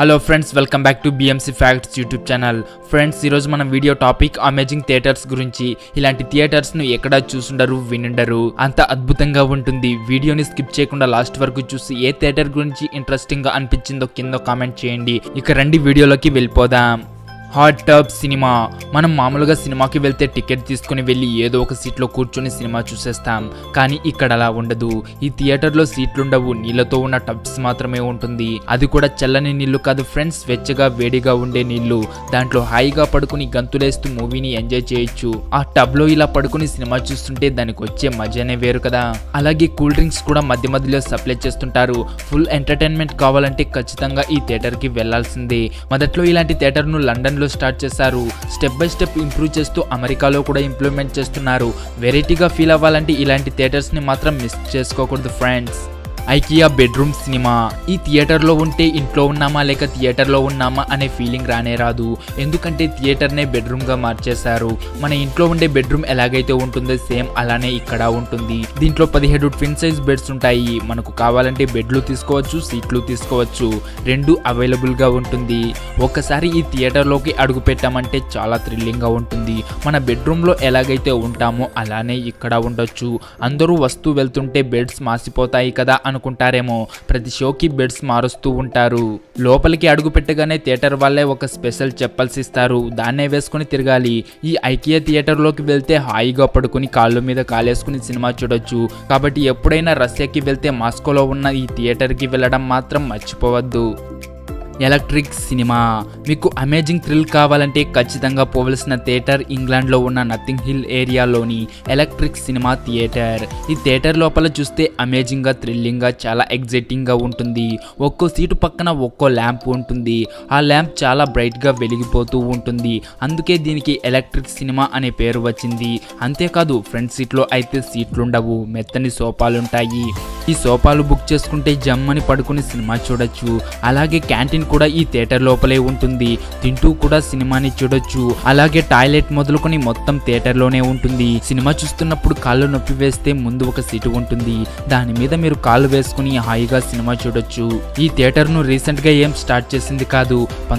Hello friends, welcome back to BMC facts YouTube channel. Friends, ఈరోజు మన video topic amazing theatres గురించి. ఇలాంటి theatres ను ఎక్కడా చూసుండరు, వినుండరు, అంత అద్భుతంగా ఉంటుంది. వీడియోని స్కిప్ చేయకుండా లాస్ట్ వరకు చూసి ఏ థియేటర్ గురించి ఇంట్రెస్టింగ్ గా అనిపించిందో కింద కామెంట్ చేయండి. ఇక రండి వీడియోలోకి వెళ్ళిపోదాం. Hot tub cinema. మనం మామూలుగా సినిమాకి వెళ్తే టికెట్ తీసుకుని వెళ్ళి ఏదో ఒక సీట్లో కూర్చొని సినిమా చూసేస్తాం. కానీ ఇక్కడ అలా ఉండదు. ఈ థియేటర్లో సీట్లుండవు, నీళ్లతో ఉన్న టబ్స్ మాత్రమే ఉంటుంది. అది కూడా చల్లని నీళ్లు కాదు ఫ్రెండ్స్, వెచ్చగా వేడిగా ఉండే నీళ్లు. దాంట్లో హాయిగా పడుకుని గంతులేస్తూ మూవీని ఎంజాయ్ చేయొచ్చు. ఆ టబ్ లో ఇలా పడుకుని సినిమా చూస్తుంటే దానికి వచ్చే మజానే వేరు కదా. అలాగే కూల్ డ్రింక్స్ కూడా మధ్య మధ్యలో సప్లై చేస్తుంటారు. ఫుల్ ఎంటర్టైన్మెంట్ కావాలంటే ఖచ్చితంగా ఈ థియేటర్ కి వెళ్లాల్సిందే. మొదట్లో ఇలాంటి థియేటర్ ను లండన్ లో స్టార్ట్ చేశారు. స్టెప్ బై స్టెప్ ఇంప్రూవ్ చేస్తూ అమెరికాలో కూడా ఇంప్లిమెంట్ చేస్తున్నారు. వెరైటీగా ఫీల్ అవ్వాలంటే ఇలాంటి థియేటర్స్ ని మాత్రం మిస్ చేసుకోకూడదు ఫ్రెండ్స్. IKEA bedroom cinema. ఈ థియేటర్లో ఉంటే ఇంట్లో ఉన్నామా లేక థియేటర్లో ఉన్నామా అనే ఫీలింగ్ రానే రాదు. ఎందుకంటే థియేటర్నే బెడ్రూమ్గా మార్చేశారు. మన ఇంట్లో ఉండే బెడ్రూమ్ ఎలాగైతే ఉంటుందో సేమ్ అలానే ఇక్కడ ఉంటుంది. దీంట్లో 17 ట్విన్ సైజ్ బెడ్స్ ఉంటాయి. మనకు కావాలంటే బెడ్లు తీసుకోవచ్చు, సీట్లు తీసుకోవచ్చు. రెండు అవైలబుల్గా ఉంటుంది. ఒక్కసారి ఈ థియేటర్లోకి అడుగు పెట్టామంటే చాలా థ్రిల్లింగ్గా ఉంటుంది. మన బెడ్రూమ్లో ఎలాగైతే ఉంటామో అలానే ఇక్కడ ఉండొచ్చు. అందరూ వస్తూ వెళ్తుంటే బెడ్స్ మాసిపోతాయి కదా అనుకుంటారేమో. ప్రతి షోకి బెడ్స్ మారుస్తూ ఉంటారు. లోపలికి అడుగు పెట్టగానే థియేటర్ వాళ్ళే ఒక స్పెషల్ చెప్పల్స్ ఇస్తారు. దాన్నే వేసుకుని తిరగాలి. ఈ ఐకియా థియేటర్ లోకి వెళ్తే హాయిగా పడుకుని కాళ్ళు మీద కాలేసుకుని సినిమా చూడొచ్చు. కాబట్టి ఎప్పుడైనా రష్యాకి వెళ్తే మాస్కోలో ఉన్న ఈ థియేటర్ కి వెళ్ళడం మాత్రం మర్చిపోవద్దు. Electric cinema. మీకు అమేజింగ్ థ్రిల్ కావాలంటే ఖచ్చితంగా పోవలసిన థియేటర్ ఇంగ్లాండ్లో ఉన్న నథింగ్ హిల్ ఏరియాలోని ఎలక్ట్రిక్ సినిమా థియేటర్. ఈ థియేటర్ లోపల చూస్తే అమేజింగ్గా, థ్రిల్లింగ్గా, చాలా ఎగ్జైటింగ్గా ఉంటుంది. ఒక్కో సీటు పక్కన ఒక్కో ల్యాంప్ ఉంటుంది. ఆ ల్యాంప్ చాలా బ్రైట్గా వెలిగిపోతూ ఉంటుంది. అందుకే దీనికి ఎలక్ట్రిక్ సినిమా అనే పేరు వచ్చింది. అంతేకాదు ఫ్రంట్ సీట్లో అయితే సీట్లుండవు, మెత్తని సోఫాలుంటాయి. ఈ సోఫాలు బుక్ చేసుకుంటే జమ్మని పడుకుని సినిమా చూడొచ్చు. అలాగే క్యాంటీన్ కూడా ఈ థియేటర్ లోపలే ఉంటుంది. తింటూ కూడా సినిమాని చూడొచ్చు. అలాగే టాయిలెట్ మొదలుకొని మొత్తం థియేటర్ లోనే ఉంటుంది. సినిమా చూస్తున్నప్పుడు కాళ్ళు నొప్పి వేస్తే ముందు ఒక సీటు ఉంటుంది. దాని మీద మీరు కాళ్ళు వేసుకుని హాయిగా సినిమా చూడొచ్చు. ఈ థియేటర్ ను రీసెంట్ గా ఏం స్టార్ట్ చేసింది కాదు,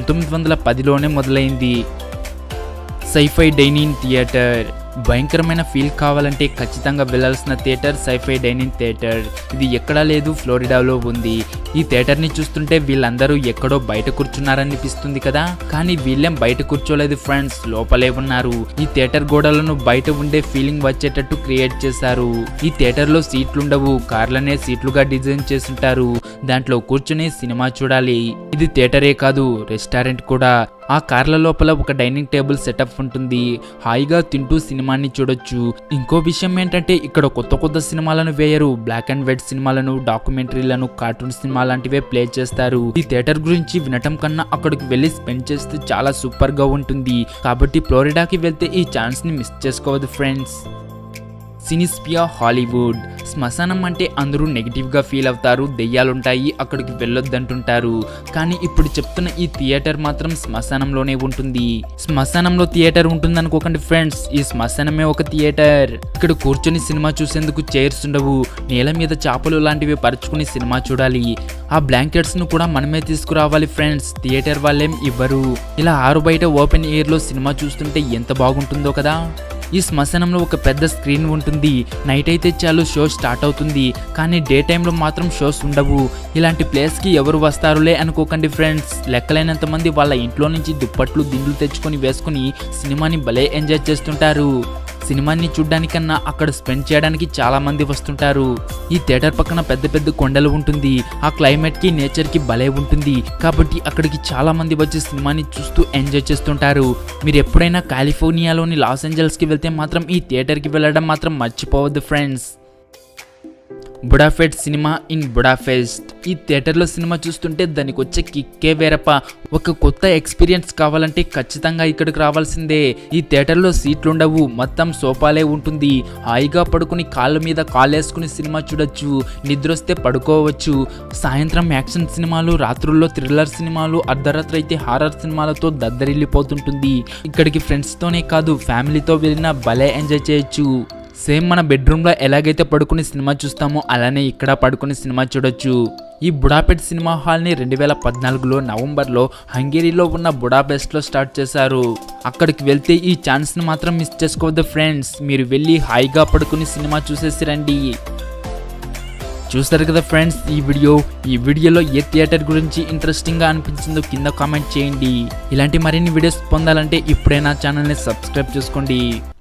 1910లోనే మొదలైంది. Scifi dining theatre. భయంకరమైన ఫీల్ కావాలంటే ఖచ్చితంగా వెళ్లాల్సిన థియేటర్ సైఫై డైనింగ్ థియేటర్. ఇది ఎక్కడా లేదు, ఫ్లోరిడాలో ఉంది. ఈ థియేటర్ని చూస్తుంటే వీళ్ళందరూ ఎక్కడో బయట కూర్చున్నారనిపిస్తుంది కదా. కానీ వీళ్ళేం బయట కూర్చోలేదు ఫ్రెండ్స్, లోపలే ఉన్నారు. ఈ థియేటర్ గోడలను బయట ఉండే ఫీలింగ్ వచ్చేటట్టు క్రియేట్ చేశారు. ఈ థియేటర్లో సీట్లుండవు, కార్లనే సీట్లుగా డిజైన్ చేసుంటారు. దాంట్లో కూర్చుని సినిమా చూడాలి. ఇది థియేటరే కాదు, రెస్టారెంట్ కూడా. ఆ కార్ల లోపల ఒక డైనింగ్ టేబుల్ సెటప్ ఉంటుంది. హాయిగా తింటూ సినిమాని చూడొచ్చు. ఇంకో విషయం ఏంటంటే ఇక్కడ కొత్త కొత్త సినిమాలను వేయరు. బ్లాక్ అండ్ వైట్ సినిమాలను, డాక్యుమెంటరీలను, కార్టూన్ సినిమా లాంటివే ప్లే చేస్తారు. ఈ థియేటర్ గురించి వినటం కన్నా అక్కడికి వెళ్ళి స్పెండ్ చేస్తే చాలా సూపర్ గా ఉంటుంది. కాబట్టి ఫ్లోరిడాకి వెళ్తే ఈ ఛాన్స్ ని మిస్ చేసుకోవద్దు ఫ్రెండ్స్. సినిస్పియా హాలీవుడ్. శ్మశానం అంటే అందరూ నెగిటివ్గా ఫీల్ అవుతారు, దెయ్యాలుంటాయి, అక్కడికి వెళ్ళొద్దంటుంటారు. కానీ ఇప్పుడు చెప్తున్న ఈ థియేటర్ మాత్రం శ్మశానంలోనే ఉంటుంది. శ్మశానంలో థియేటర్ ఉంటుందనుకోకండి ఫ్రెండ్స్, ఈ శ్మశానమే ఒక థియేటర్. ఇక్కడ కూర్చొని సినిమా చూసేందుకు చైర్స్ ఉండవు. నేల మీద చేపలు లాంటివి పరుచుకుని సినిమా చూడాలి. ఆ బ్లాంకెట్స్ ను కూడా మనమే తీసుకురావాలి ఫ్రెండ్స్, థియేటర్ వాళ్ళేం ఇవ్వరు. ఇలా ఆరు బయట ఓపెన్ ఎయిర్ లో సినిమా చూస్తుంటే ఎంత బాగుంటుందో కదా. ఈ శ్మశానంలో ఒక పెద్ద స్క్రీన్ ఉంటుంది. నైట్ అయితే చాలు షో స్టార్ట్ అవుతుంది. కానీ డే టైంలో మాత్రం షోస్ ఉండవు. ఇలాంటి ప్లేస్కి ఎవరు వస్తారులే అనుకోకండి ఫ్రెండ్స్. లెక్కలేనంత మంది వాళ్ళ ఇంట్లో నుంచి దుప్పట్లు, దిండ్లు తెచ్చుకొని వేసుకుని సినిమాని భలే ఎంజాయ్ చేస్తుంటారు. సినిమాని చూడ్డానికన్నా అక్కడ స్పెండ్ చేయడానికి చాలా మంది వస్తుంటారు. ఈ థియేటర్ పక్కన పెద్ద పెద్ద కొండలు ఉంటుంది. ఆ క్లైమేట్ కి, నేచర్ కి భలే ఉంటుంది. కాబట్టి అక్కడికి చాలా మంది వచ్చి సినిమాని చూస్తూ ఎంజాయ్ చేస్తుంటారు. మీరు ఎప్పుడైనా కాలిఫోర్నియాలోని లాస్ ఏంజల్స్ కి వెళ్తే మాత్రం ఈ థియేటర్ కి వెళ్ళడం మాత్రం మర్చిపోవద్దు friends. Budapest cinema in Budapest. ఈ థియేటర్లో సినిమా చూస్తుంటే దానికి వచ్చే కిక్కే వేరప్ప. ఒక కొత్త ఎక్స్పీరియన్స్ కావాలంటే ఖచ్చితంగా ఇక్కడికి రావాల్సిందే. ఈ థియేటర్లో సీట్లుండవు, మొత్తం సోఫాలే ఉంటుంది. హాయిగా పడుకుని కాళ్ళ మీద కాలేసుకుని సినిమా చూడొచ్చు. నిద్రొస్తే పడుకోవచ్చు. సాయంత్రం యాక్షన్ సినిమాలు, రాత్రుల్లో థ్రిల్లర్ సినిమాలు, అర్ధరాత్రి అయితే హారర్ సినిమాలతో దద్దరిల్లిపోతుంటుంది. ఇక్కడికి ఫ్రెండ్స్తోనే కాదు, ఫ్యామిలీతో వెళ్ళినా భలే ఎంజాయ్ చేయొచ్చు. సేమ్ మన బెడ్రూమ్లో ఎలాగైతే పడుకుని సినిమా చూస్తామో అలానే ఇక్కడ పడుకుని సినిమా చూడొచ్చు. ఈ బుడాపెస్ట్ సినిమా హాల్ని 2014లో నవంబర్లో హంగేరీలో ఉన్న బుడాపెస్ట్లో స్టార్ట్ చేశారు. అక్కడికి వెళ్తే ఈ ఛాన్స్ని మాత్రం మిస్ చేసుకోవద్దు ఫ్రెండ్స్. మీరు వెళ్ళి హాయిగా పడుకుని సినిమా చూసేసి రండి. చూస్తారు కదా ఫ్రెండ్స్ ఈ వీడియోలో ఏ థియేటర్ గురించి ఇంట్రెస్టింగ్గా అనిపించిందో కింద కామెంట్ చేయండి. ఇలాంటి మరిన్ని వీడియోస్ పొందాలంటే ఇప్పుడే నా ఛానల్ని సబ్స్క్రైబ్ చేసుకోండి.